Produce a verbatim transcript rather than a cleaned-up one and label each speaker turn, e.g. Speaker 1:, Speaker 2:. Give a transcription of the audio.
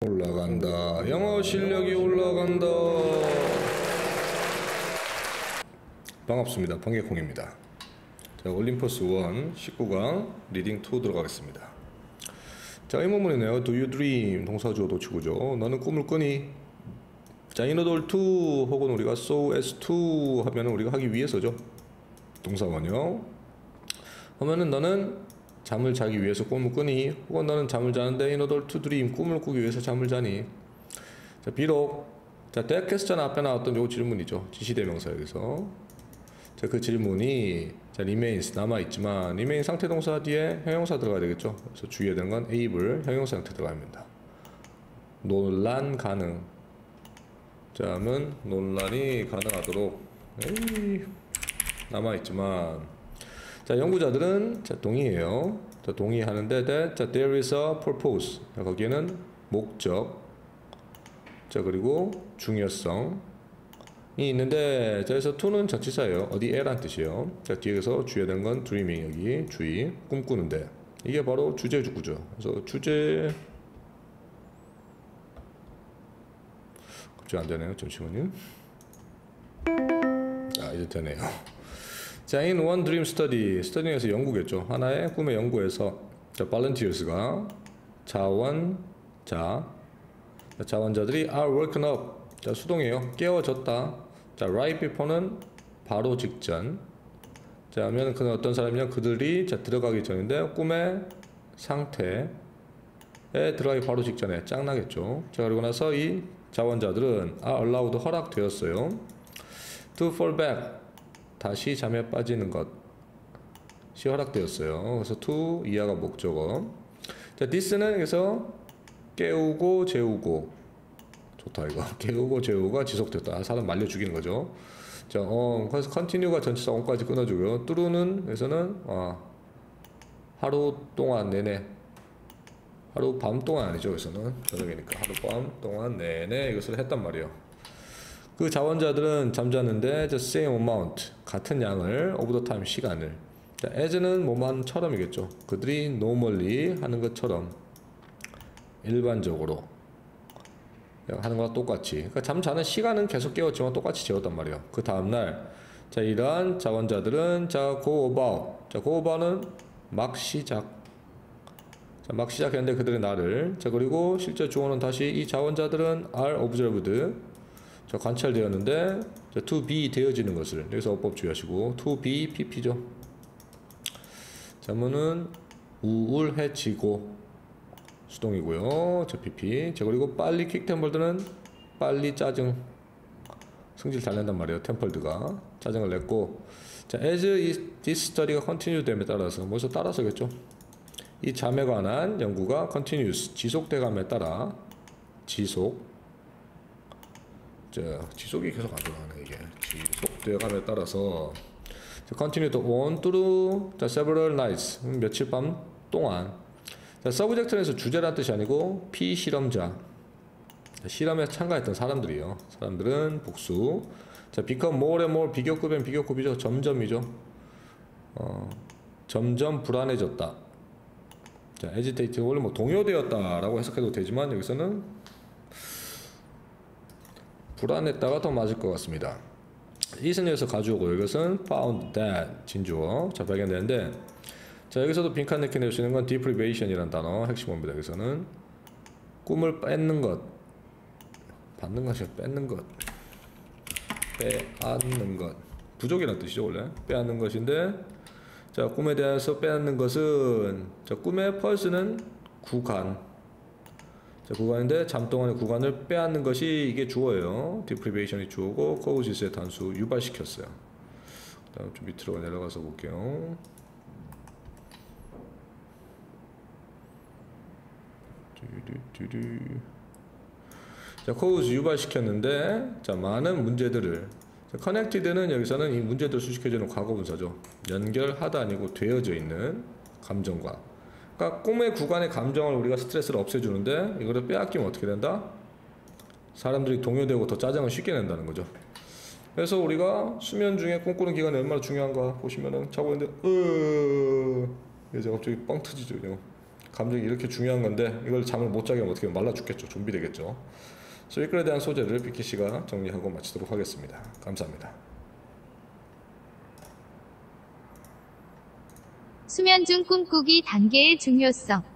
Speaker 1: 올라간다. 영어 실력이 올라간다. 반갑습니다. 번개콩입니다. 자, 올림포스 일 십구 강 리딩 이 들어가겠습니다. 자, 이 문문이네요. Do you dream? 동사주어 도치구죠. 너는 꿈을 꾸니? 자, in order to 혹은 우리가 so as to 하면은 우리가 하기 위해서죠. 동사원요. 하면은 너는 잠을 자기 위해서 꿈을 꾸니? 혹은 너는 잠을 자는데 in order to dream 꿈을 꾸기 위해서 잠을 자니? 자, 비록 자, that question 앞에 나왔던 요 질문이죠. 지시대명사 여기서. 자, 그 질문이 자, remains 남아있지만 remain 상태동사 뒤에 형용사 들어가야 되겠죠. 그래서 주의해야 되는 건 able 형용사 형태 들어갑니다. 논란 가능. 자, 하면 논란이 가능하도록 에이, 남아있지만 자, 연구자들은 자, 동의해요. 자, 동의하는데 that 자, there is a purpose. 자, 거기에는 목적. 자, 그리고 중요성이 있는데 자, 여기서 to는 전치사예요. 어디에 란 뜻이에요. 자, 뒤에서 주의해야 되는 건 dreaming 여기 주의 꿈꾸는데 이게 바로 주제주구죠. 그래서 주제 갑자기 안 되네요. 잠시만요. 자, 이제 되네요. 자, in one dream study, study에서 연구겠죠. 하나의 꿈의 연구에서 자, volunteers가 자원자, 자원자들이 are woken up, 자, 수동이에요. 깨워졌다. 자, right before는 바로 직전. 자, 하면 그는 어떤 사람이냐? 그들이 자, 들어가기 전인데 꿈의 상태에 들어가기 바로 직전에 짱나겠죠. 자, 그리고 나서 이 자원자들은 are allowed 허락되었어요. to fall back. 다시 잠에 빠지는 것이 허락되었어요. 그래서 to 이하가 목적어. 자, this는 여기서 깨우고 재우고 좋다 이거. 깨우고 재우고가 지속됐다. 아, 사람 말려 죽이는 거죠. 자, 어, 그래서 continue가 전치사 on까지 끊어주고요. through는 여기서는 어, 하루 동안 내내 하루 밤 동안 아니죠. 여기서는 저녁이니까 하루 밤 동안 내내 이것을 했단 말이에요. 그 자원자들은 잠자는데 the same amount 같은 양을 over the time 시간을 자, as는 뭐만처럼이겠죠. 그들이 normally 하는 것처럼 일반적으로 하는 것과 똑같이 그러니까 잠자는 시간은 계속 깨웠지만 똑같이 재웠단 말이에요. 그 다음날 자, 이러한 자원자들은 자 go about 자 go about는 막 시작 자, 막 시작했는데 그들의 날을 자, 그리고 실제 주어는 다시 이 자원자들은 are observed 자, 관찰되었는데 자, to be 되어지는 것을 여기서 어법 주의하시고 to be pp죠. 자문은 우울해지고 수동이고요. 자, pp. 자, 그리고 빨리 퀵 템펄드는 빨리 짜증 성질 잘 낸단 말이에요. 템펄드가 짜증을 냈고 자, as this study가 continue 됨에 따라서 뭐서 따라서겠죠. 이 잠에 관한 연구가 continuous 지속돼감에 따라 지속 자, 지속이 계속 안 들어가네 이게 지속되어감에 따라서 자, continue on through 자, several nights 며칠 밤 동안 자, subject에서 주제란 뜻이 아니고 피실험자 자, 실험에 참가했던 사람들이요. 사람들은 복수 자, become more and more 비교급엔 비교급이죠. 점점이죠. 어, 점점 불안해졌다. 자, agitated 원래 뭐 동요되었다 라고 해석해도 되지만 여기서는 불안했다가 더 맞을 것 같습니다. 이는 여기서 가져오고 이것은 found that 진주어 자, 발견되는데 자, 여기서도 빈칸 느껴낼 수 있는 건 deprivation이라는 단어 핵심어입니다. 여기서는 꿈을 뺏는 것 받는 것이 뺏는 것 빼앗는 것 부족이라는 뜻이죠. 원래 빼앗는 것인데 자, 꿈에 대해서 빼앗는 것은 자, 꿈의 펄스는 구간 자, 구간인데 잠 동안의 구간을 빼앗는 것이 이게 주어예요. deprivation이 주어고 causes의 단수 유발시켰어요. 그 다음 좀 밑으로 내려가서 볼게요. 자, cause 유발시켰는데 자, 많은 문제들을 자, connected는 여기서는 이 문제들을 수식해주는 과거분사죠. 연결하다 아니고 되어져 있는 감정과 그러니까 꿈의 구간의 감정을 우리가 스트레스를 없애주는데 이거를 빼앗기면 어떻게 된다? 사람들이 동요되고 더 짜증을 쉽게 낸다는 거죠. 그래서 우리가 수면 중에 꿈꾸는 기간이 얼마나 중요한가 보시면은 자고 있는데 으 이제 갑자기 뻥 터지죠. 그냥 감정이 이렇게 중요한 건데 이걸 잠을 못 자게 하면 어떻게 말라 죽겠죠. 좀비 되겠죠. 그래서 이거에 대한 소재를 비키 씨가 정리하고 마치도록 하겠습니다. 감사합니다.
Speaker 2: 수면 중 꿈꾸기 단계의 중요성.